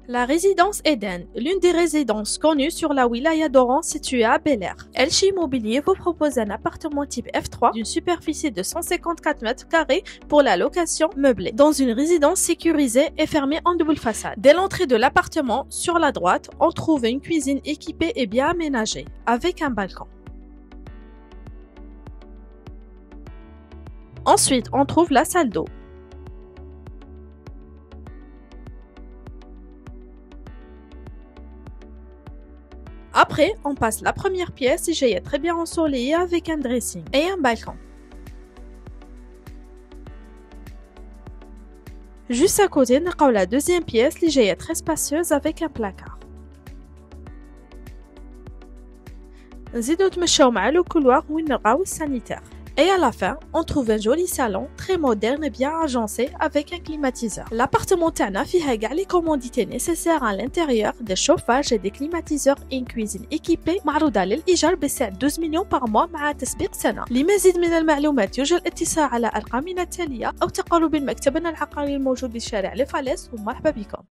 La résidence Eden, l'une des résidences connues sur la wilaya d'Oran située à Bel Air. Elchi Immobilier vous propose un appartement type F3 d'une superficie de 154 mètres carrés pour la location meublée, dans une résidence sécurisée et fermée en double façade. Dès l'entrée de l'appartement, sur la droite, on trouve une cuisine équipée et bien aménagée, avec un balcon. Ensuite, on trouve la salle d'eau. Après, on passe la première pièce qui est très bien ensoleillée avec un dressing et un balcon. Juste à côté, on a la deuxième pièce qui est très spacieuse avec un placard. نزيدو نتمشاو مع le couloir où نلقاو الsanitaire. Et à la fin, on trouve un joli salon très moderne et bien agencé avec un climatiseur. L'appartement تاعنا فيها كاع les commodités nécessaires à l'intérieur, des chauffages et des climatiseurs et une cuisine équipée معروضة للإيجار بسعر 12 مليون par mois مع تسبيق سنة. لمزيد من المعلومات يرجى الاتصال على أرقامنا التالية أو تقربوا من مكتبنا العقاري الموجود بشارع لفاليس ومرحبا بكم.